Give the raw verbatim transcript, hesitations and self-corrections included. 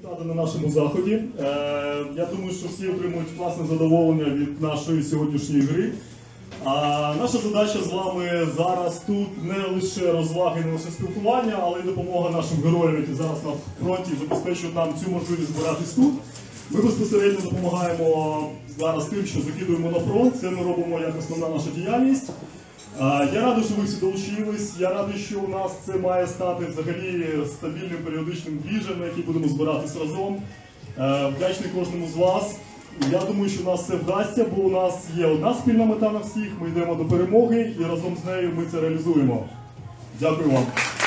стати на нашому заході. Е, я думаю, що всі отримують класне задоволення від нашої сьогоднішньої гри. А наша задача з вами зараз тут не лише розваги, не лише спілкування, але й допомога нашим героям, які зараз на фронті забезпечують нам цю можливість збиратись тут. Ми безпосередньо допомагаємо зараз тим, що закидуємо на фронт. Це ми робимо як основна наша діяльність. Я радий, що ви всі долучились. Я радий, що у нас це має стати взагалі стабільним періодичним двіжем, на який будемо збиратись разом. Вдячний кожному з вас. Я думаю, що у нас це вдасться, бо у нас є одна спільна мета на всіх. Ми йдемо до перемоги і разом з нею ми це реалізуємо. Дякую вам.